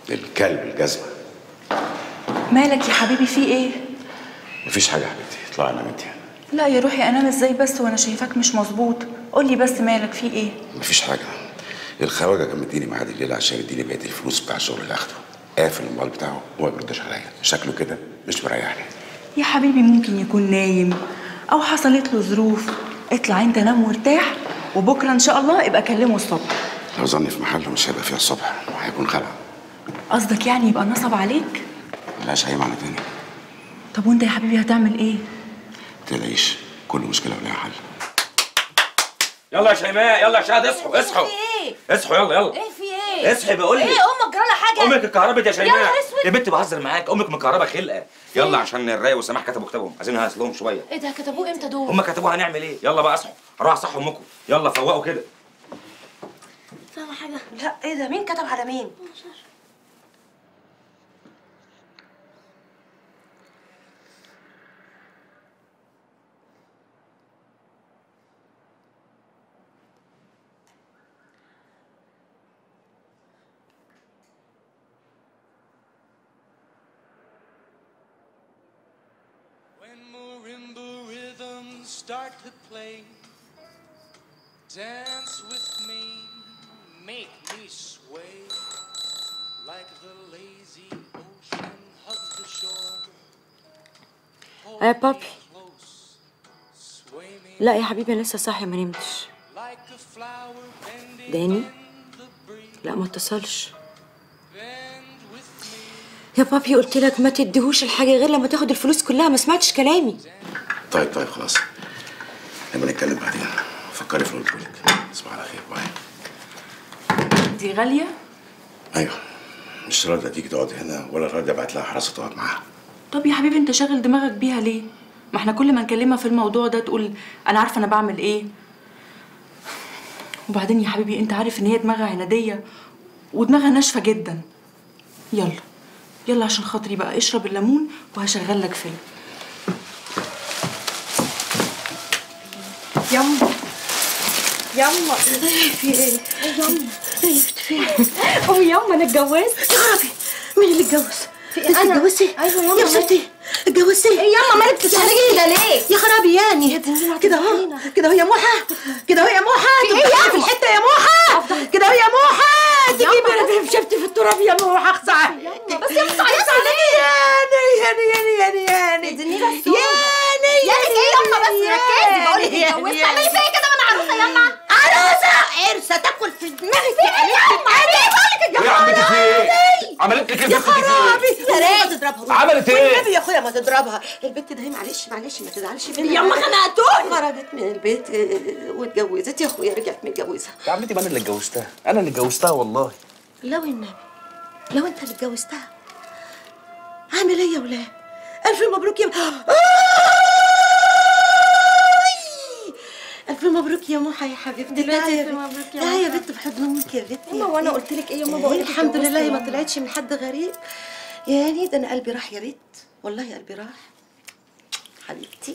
للكلب الجزمه. مالك يا حبيبي في ايه؟ مفيش حاجه يا حبيبتي، اطلعي نامي انت. لا يا روحي انام ازاي بس وانا شايفاك مش مظبوط. قولي بس مالك في ايه؟ مفيش حاجه. الخواجه كان مديني ميعاد الليله عشان يديني بقيه الفلوس بتاع الشغل اللي اخده. قافل الموبايل بتاعه وما بيردش عليا، شكله كده مش مريحني. يا حبيبي ممكن يكون نايم او حصلت له ظروف. اطلع انت نام وارتاح، وبكره ان شاء الله ابقى كلمه الصبح. لو ظني في محله مش هيبقى فيها الصبح وهيكون خلع. قصدك يعني يبقى نصب عليك؟ ملهاش اي معنى تاني. طب وانت يا حبيبي هتعمل ايه؟ متقلقيش، كل مشكله ولها حل. يلا يا شيماء، يلا يا شهد، اصحوا اصحوا. في ايه؟ اصحوا يلا يلا. ايه في ايه؟ اصحي بقول لك. ايه امك جرالها حاجه؟ امك اتكهربت يا شيماء. يا نهار اسود. يا بنت بهزر معاك، امك مكهربه خلقه. يلا عشان الراي وسماح كتبوا كتابهم، عايزين نهزلهم شويه. ايه ده كتبوه امتى دول؟ هم كتبوها، هنعمل ايه؟ يلا بقى اصحوا، هروح اصحي امكم. يلا فوقوا كده. فاهمه حاجه؟ لا ايه ده؟ مين كتب على مين؟ Start to play, dance with me, make me sway, like the lazy ocean hugs the shore. يا بابي. لا يا حبيبي انا لسه صاحيه ما نمتش. داني؟ لا ما اتصلش. يا بابي قلت لك ما تديهوش الحاجه غير لما تاخد الفلوس كلها، ما سمعتش كلامي. طيب خلاص، نبقى نتكلم بعدين. فكري في اللي قلت لك. تصبح على خير، باي. دي غاليه؟ ايوه، مش راضيه تيجي تقعد هنا ولا راضيه ابعت لها حراسه تقعد معاها. طب يا حبيبي انت شاغل دماغك بيها ليه؟ ما احنا كل ما نكلمها في الموضوع ده تقول انا عارفه انا بعمل ايه. وبعدين يا حبيبي انت عارف ان هي دماغها عناديه ودماغها ناشفه جدا. يلا يلا عشان خاطري بقى اشرب الليمون وهشغل لك فيلم. يما يما في ايه؟ يما في ايه؟ قومي يما انا اتجوزت. يا خرابي، مين اللي اتجوز؟ في انا اتجوزتي؟ ايوه يما. يا ستي اتجوزتي؟ ايه ياما مالك بتتحرجي كده ليه؟ يا خرابي يعني كده اهو، كده اهو يا موحه، كده اهو يا موحه. في ايه ياما؟ في الحته يا موحه، كده اهو يا موحه. تجيبي شفتي في التراب يا موحه. اخصى عليك بس يا اخصى عليك يعني اديني بس يا ايه ياما بس ركزي. بقول لك اتجوزت تعملي فيا كده وانا عروسه ياما؟ عروسه عرسه تاكل في دماغي في ايه ياما؟ ايه بقول لك يا عمتي في ايه؟ عملت لك ايه؟ يا خرابي يا ريت ما تضربها. عملت ايه؟ والنبي يا اخويا ما تضربها. البت ده هي معلش ما تزعلش منها. ياما خنقتوني. خرجت من البيت واتجوزت يا اخويا، رجعت متجوزه. يا عمتي ما انا اللي اتجوزتها، انا اللي اتجوزتها والله. لو النبي لو انت اللي اتجوزتها عامل ايه يا ولاد؟ الف مبروك يا الف مبروك يا موحه يا حبيبتي. دلوقتي الف مبروك يا لا يا بنت بحضن امك يا بنت. ياما وانا قلت لك ايه ياما؟ بقول لك الحمد لله ما طلعتش من حد غريب. يعني ده انا قلبي راح يا بنت، والله قلبي راح حبيبتي.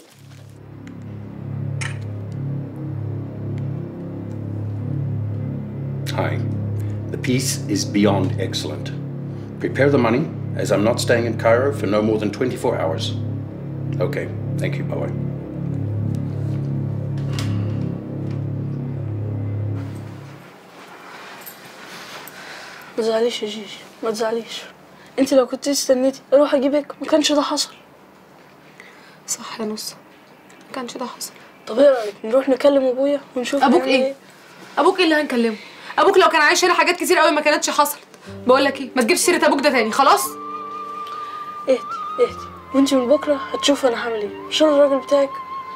Hi. The piece is beyond excellent. Prepare the money, as I'm not staying in Cairo for no more than 24 hours. Okay, thank you, bye-bye. ما تزعليش يا جيجي، ما تزعليش. انت لو كنت استنيتي اروح اجيبك ما كانش ده حصل. صح يا نص، ما كانش ده حصل. طب ايه رايك نروح نكلم ابويا ونشوف ابوك ايه؟ ابوك ايه اللي هنكلمه؟ ابوك لو كان عايش هنا حاجات كتير قوي ما كانتش حصلت. بقول لك ايه، ما تجيبش سيره ابوك ده تاني خلاص. اهدي اهدي، وانت من بكره هتشوفي انا هعمل ايه عشان الراجل بتاعك.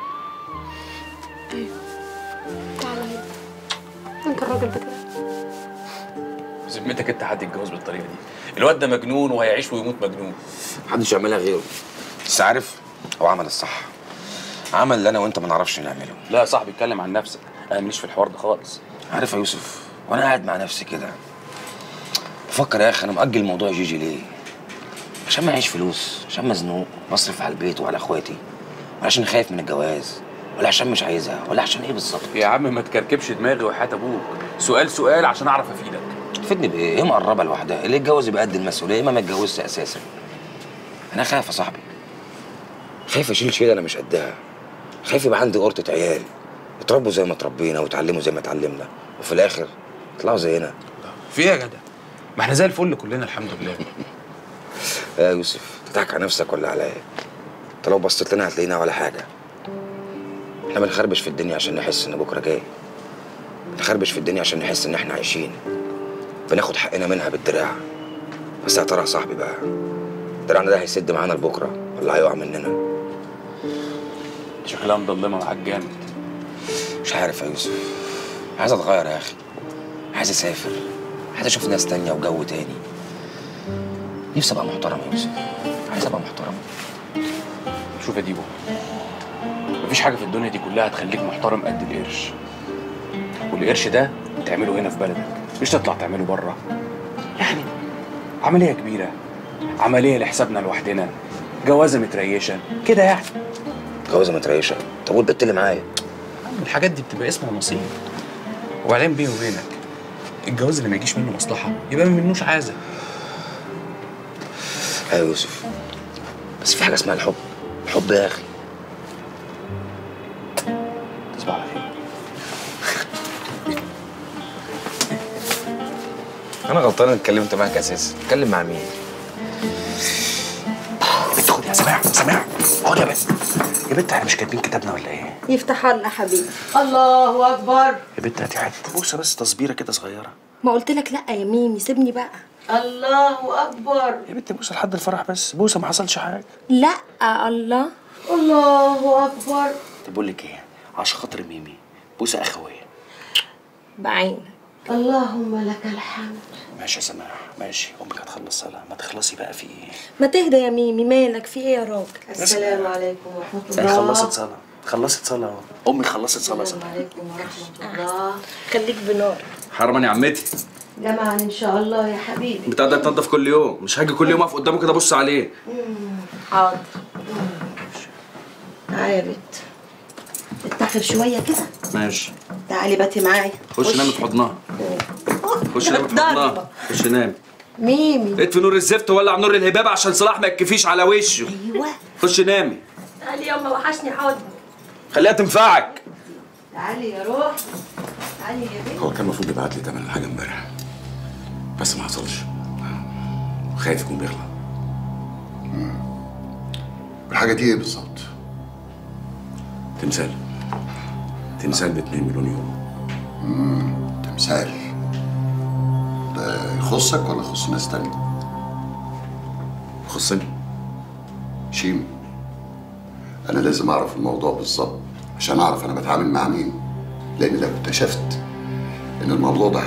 ايوه تعالى هنا، انت الراجل بتاعك. بذمتك انت حد يتجوز بالطريقه دي؟ الواد ده مجنون وهيعيش ويموت مجنون. محدش يعملها غيره. بس عارف هو عمل الصح، عمل اللي انا وانت ما نعرفش نعمله. لا يا صاحبي اتكلم عن نفسك، انا ماليش في الحوار ده خالص. عارف يا يوسف، وانا قاعد مع نفسي كده بفكر يا اخي انا مأجل موضوع جيجي ليه؟ عشان معيش فلوس، عشان مزنوق بصرف على البيت وعلى اخواتي، ولا عشان خايف من الجواز، ولا عشان مش عايزها، ولا عشان ايه بالظبط؟ يا عم ما تكركبش دماغي وحياة ابوك، سؤال عشان اعرف افيدك. تفيدني بايه؟ هي مقربه لوحدها، اللي يتجوز يبقى قد المسؤوليه، ما يتجوزش اساسا. انا خايف يا صاحبي، خايف اشيل شيله انا مش قدها، خايف يبقى عندي قرطه عيال يتربوا زي ما اتربينا ويتعلموا زي ما اتعلمنا، وفي الاخر يطلعوا زينا. في ايه يا جدع؟ ما احنا زي الفل كلنا الحمد لله. يا يوسف تضحك على نفسك ولا عليا؟ انت لو بصيت لنا هتلاقينا ولا حاجه. احنا بنخربش في الدنيا عشان نحس ان بكره جاي، بنخربش في الدنيا عشان نحس ان احنا عايشين، بناخد حقنا منها بالدراع. بس يا ترى يا صاحبي بقى، دراعنا ده هيسد معانا لبكره ولا هيقع مننا؟ شكلها مضلمه معاك جامد. مش عارف يا يوسف، عايز اتغير يا اخي، عايز اسافر، عايز اشوف ناس تانية وجو تاني. نفسي ابقى محترم يا يوسف، عايز ابقى محترم. شوف يا ديبو، مفيش حاجه في الدنيا دي كلها هتخليك محترم قد القرش، والقرش ده تعمله هنا في بلدك، مش تطلع تعمله بره. يعني عمليه كبيره، عمليه لحسابنا لوحدنا، جوازه متريشه كده يعني. جوازه متريشه؟ طب والبت اللي معايا؟ الحاجات دي بتبقى اسمها نصيب. وبعدين بيني وبينك، الجواز اللي ما يجيش منه مصلحه يبقى ما منوش عازه. يا يوسف، بس في حاجه اسمها الحب، الحب يا اخي. تصبح على خير. انا غلطان اني اتكلمت معاك اساسا. اتكلم مع مين؟ يا بنت خد يا سماح، سماح خد يا بنت. يا بنت احنا مش كاتبين كتابنا ولا ايه؟ يفتح الله حبيبي. الله اكبر. يا بنت هاتي حته بوسه بس، تصبيره كده صغيره. ما قلت لك لا يا ميمي، سيبني بقى. الله اكبر. يا بنت بوسه لحد الفرح بس، بوسه ما حصلش حاجه. لا الله. الله اكبر. طب بقول لك ايه، عشان خاطر ميمي بوسه اخويه. بعينك. اللهم لك الحمد. ماشي يا سماح ماشي، امك هتخلص صلاه، ما تخلصي بقى في ايه؟ ما تهدى يا ميمي، مالك في ايه يا راجل؟ السلام عليكم ورحمة الله. يعني خلصت صلاه، خلصت صلاه اهو، امي خلصت صلاه. السلام عليكم ورحمة الله. خليك بنار. حرما يا عمتي. جمعا ان شاء الله يا حبيبي. بتقدر تنضف كل يوم، مش هاجي كل يوم اقف قدامه كده ابص عليه. حاضر. تعالي يا بنت، اتخر شوية كده. ماشي. تعالي باتي معايا. خش نامي في حضنها. خش نامي في حضنها. خش نامي. ميمي. اطفي نور الزفت وولع نور الهباب عشان صلاح ما يتكفيش على وشه. ايوه. خش نامي. تعالي يما، وحشني حضن. خليها تنفعك. تعالي يا روح. تعالي يا بنت. هو كان المفروض يبعت لي تمن الحاجه امبارح، بس ما حصلش. خايف يكون بيغلط. الحاجه دي ايه بالظبط؟ تمثال. تمثال ب 2 مليون يورو. تمثال ده يخصك ولا يخص ناس تانية؟ يخصني. شيم، انا لازم اعرف الموضوع بالظبط عشان اعرف انا بتعامل مع مين، لان لو اكتشفت ان الموضوع ده